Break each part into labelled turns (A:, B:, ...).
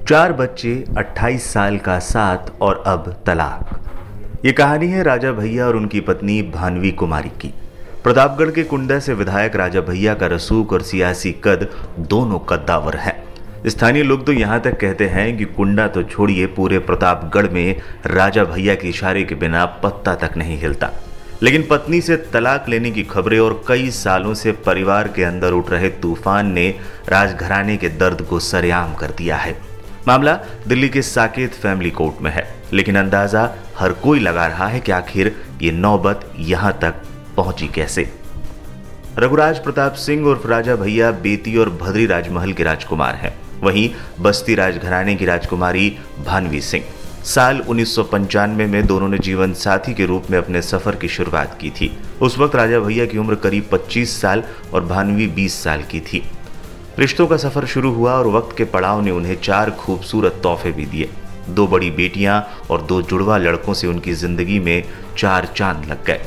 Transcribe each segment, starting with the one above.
A: 4 बच्चे, 28 साल का साथ और अब तलाक। ये कहानी है राजा भैया और उनकी पत्नी भानवी कुमारी की। प्रतापगढ़ के कुंडा से विधायक राजा भैया का रसूख और सियासी कद दोनों कद्दावर हैं। स्थानीय लोग तो यहाँ तक कहते हैं कि कुंडा तो छोड़िए, पूरे प्रतापगढ़ में राजा भैया के इशारे के बिना पत्ता तक नहीं हिलता। लेकिन पत्नी से तलाक लेने की खबरें और कई सालों से परिवार के अंदर उठ रहे तूफान ने राजघराने के दर्द को सरेआम कर दिया है। मामला दिल्ली के साकेत फैमिली कोर्ट में है, लेकिन अंदाजा हर कोई लगा रहा है कि आखिर ये नौबत यहां तक पहुंची कैसे। रघुराज प्रताप सिंह उर्फ राजा भैया बेती और भद्री राजमहल के राजकुमार हैं। वहीं बस्ती राजघराने की राजकुमारी भानवी सिंह। साल 1995 में दोनों ने जीवन साथी के रूप में अपने सफर की शुरुआत की थी। उस वक्त राजा भैया की उम्र करीब 25 साल और भानवी 20 साल की थी। रिश्तों का सफर शुरू हुआ और वक्त के पड़ाव ने उन्हें 4 खूबसूरत तोहफे भी दिए। 2 बड़ी बेटियां और 2 जुड़वा लड़कों से उनकी जिंदगी में 4 चांद लग गए।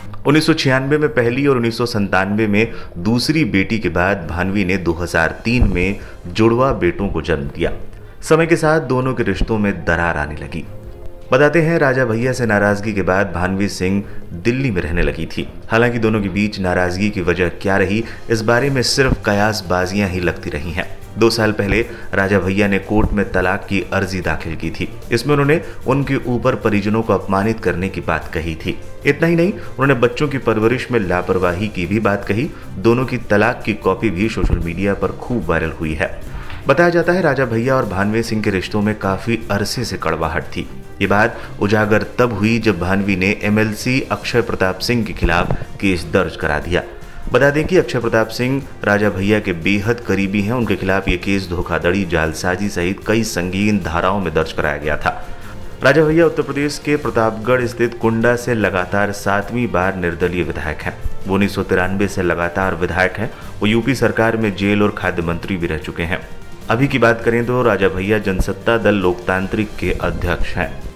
A: 1996 में पहली और 1997 में दूसरी बेटी के बाद भानवी ने 2003 में जुड़वा बेटों को जन्म दिया। समय के साथ दोनों के रिश्तों में दरार आने लगी। बताते हैं राजा भैया से नाराजगी के बाद भानवी सिंह दिल्ली में रहने लगी थी। हालांकि दोनों के बीच नाराजगी की वजह क्या रही, इस बारे में सिर्फ कयासबाजियां ही लगती रही हैं। 2 साल पहले राजा भैया ने कोर्ट में तलाक की अर्जी दाखिल की थी। इसमें उन्होंने उनके ऊपर परिजनों को अपमानित करने की बात कही थी। इतना ही नहीं, उन्होंने बच्चों की परवरिश में लापरवाही की भी बात कही। दोनों की तलाक की कॉपी भी सोशल मीडिया पर खूब वायरल हुई है। बताया जाता है राजा भैया और भानवी सिंह के रिश्तों में काफी अरसे से कड़वाहट थी। ये बात उजागर तब हुई जब भानवी ने एमएलसी अक्षय प्रताप सिंह के खिलाफ केस दर्ज करा दिया। बता दें कि अक्षय प्रताप सिंह राजा भैया के बेहद करीबी हैं। उनके खिलाफ ये केस धोखाधड़ी, जालसाजी सहित कई संगीन धाराओं में दर्ज कराया गया था। राजा भैया उत्तर प्रदेश के प्रतापगढ़ स्थित कुंडा से लगातार 7वीं बार निर्दलीय विधायक हैं। वो 1993 से लगातार विधायक हैं। वो यूपी सरकार में जेल और खाद्य मंत्री भी रह चुके हैं। अभी की बात करें तो राजा भैया जनसत्ता दल लोकतांत्रिक के अध्यक्ष हैं।